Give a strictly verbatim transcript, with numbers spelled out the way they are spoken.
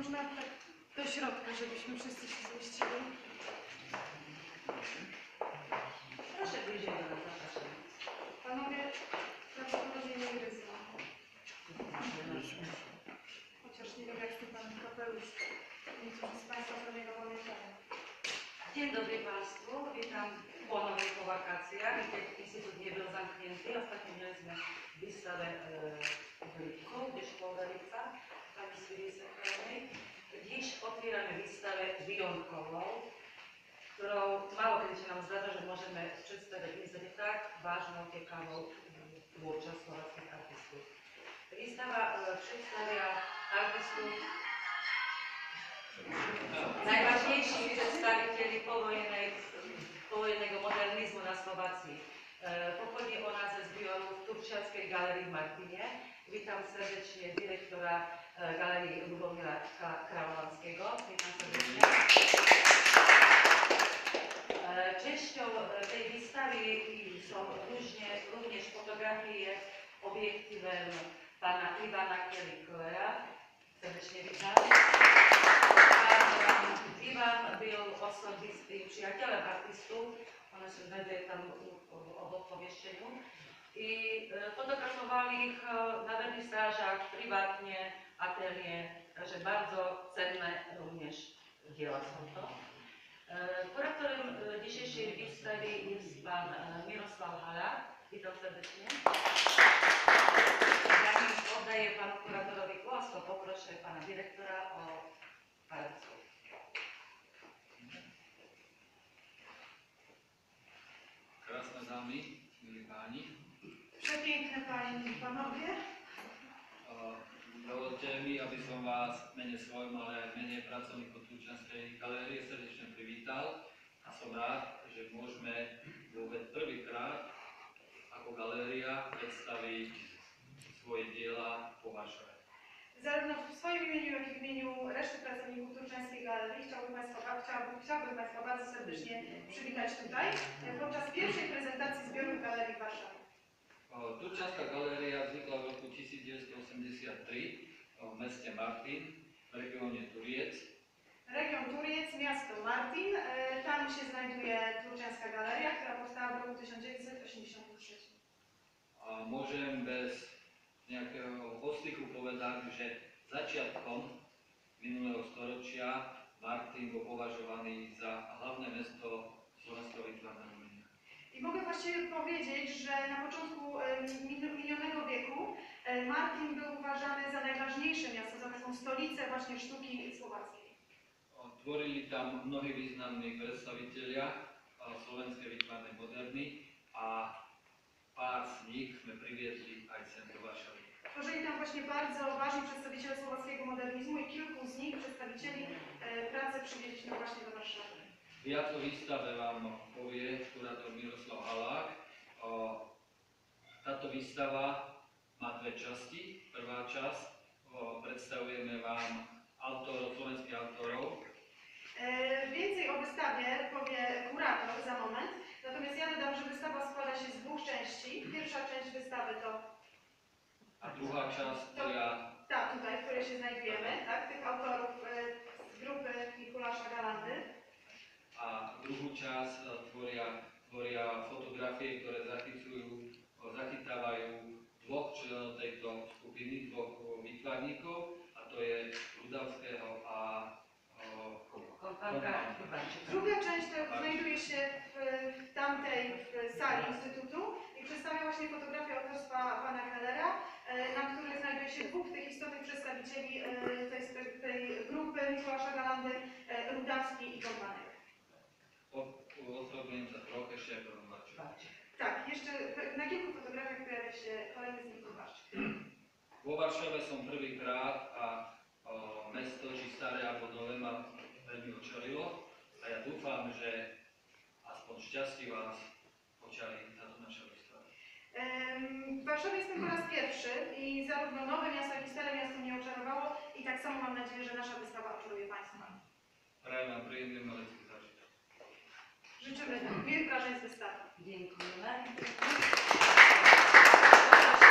można tak do środka, żebyśmy wszyscy się zmieścili. Proszę bliżej do nas, zapraszam. Panowie prawdopodobnie nie gryzą. Chociaż nie wiem, jak tu pan kapelusz. Niektórzy z Państwa pewnie go pamiętają. Dzień dobry Państwu, witam ponownie po wakacjach, gdzie Instytut nie był zamknięty. Ostatnio mieliśmy wystawę w lipcu, gdzieś koło lipca, pani Sylwii Sekretarnej. Dziś otwieramy wystawę wyjątkową, którą mało kiedy się nam zdarza, że możemy przedstawić niestety tak ważną, ciekawą twórczość słowackich artystów. Wystawa przedstawia artystów najważniejszych przedstawicieli powojennej, powojennego modernizmu na Słowacji. Pochodzi ona ze zbiorów Turčianskej galerii w Martinie. Witam serdecznie dyrektora Galerii Lubomira Kraulanskiego. Witam serdecznie. Częścią tej wystawy są różnie, również fotografie obiektywem pana Iwana Kelly-Klera. Serdecznie witam. Iwan był osobistym przyjacielem artystów, one się znajduje tam obok pomieszczeniu i fotografowali ich na wernisażach, prywatnie, atelier, także bardzo cenne również dzieła są to. Kuratorem dzisiejszej wystawy jest pan Mirosław Halak. Witam serdecznie. Zanim oddaję panu kuratorowi głos, to poproszę pana dyrektora o parę słów. Krásne dámy, milí páni. Przepiękne Panie i Panowie. Dovolte mi, aby som vás v mene svojom, ale aj v mene pracovníkov Turčianskej galérie srdečne privítal a som rád, že môžeme vôbec prvýkrát ako galéria predstaviť svoje diela po Varšave. Zarówno w swoim imieniu, jak i w imieniu reszty pracowników Turčianskiej Galerii chciałbym Państwa, chciałbym, chciałbym Państwa bardzo serdecznie przywitać tutaj podczas pierwszej prezentacji zbiorów Galerii w Warszawie. Turčianská galéria vznikla v roku tisícdeväťstoosemdesiattri v meste Martin v regióne Turiec. Region Turiec, miasto Martin, tam się znajduje Turčianská Galeria, która powstała w roku tysiąc dziewięćset osiemdziesiątym trzecim. A môžem bez nejakého ostychu povedať, že začiatkom minulého storočia Martin bol považovaný za hlavné mesto slovenského výtvarného umenia. I mogę właściwie powiedzieć, że na początku minionego wieku Martin był uważany za najważniejsze miasto, za taką stolicę właśnie sztuki słowackiej. Tvorili tam mnohí významní predstavitelia slovenskej výtvarnej moderny a pár z nich sme priviedli aj sem do Varšavy. Tworzyli tam właśnie bardzo ważni przedstawiciele słowackiego modernizmu i kilku z nich, przedstawicieli e, pracy, przywieźliśmy właśnie do Warszawy. Viac o výstave vám povie kurátor Miroslav Halák. Táto výstava má dve časti. Prvá časť predstavujeme vám autorov, slovenských autorov. E, więcej o wystawie powie kurator za moment, natomiast ja dodam, że wystawa składa się z dwóch części. Pierwsza część wystawy to A druhá časť tvoria ta tutaj, w której się znajdujemy, tak, tych autorów e, z grupy Mikulasza Galandy. A druhú časť tvoria, tvoria fotografie, ktoré zachycujú, zachytávajú dvoch členov tejto skupiny, dvoch výtvarníkov, a to je Rudavského a Kompanka. Druga część to znajduje się w, w tamtej w sali Instytutu i przedstawia właśnie fotografię autorstwa pana Kellera, na której znajduje się dwóch tych istotnych przedstawicieli tej, tej grupy Mikulasza Galandy, Rudawski i Kompanek. Ospravedlňujem sa troch, ešte aj prvom Varšave. Tak, jeszcze na kilku fotografiach pojawia się kolejny z nich Warszawski. Vo Varšave som prvýkrát a o, mesto, či staré alebo nové, ma veľmi očarilo a ja dúfam, že aspoň šťastí vás očarí táto naša výstava. W Warszawie jestem po raz pierwszy i zarówno nowe miasto, jak i stare miasto mnie oczarowało i tak samo mam nadzieję, że nasza wystawa oczaruje Państwa. Prajem vám príjemný umelecký zážitok. Życzymy miłych wrażeń z wystawy. Dziękujemy.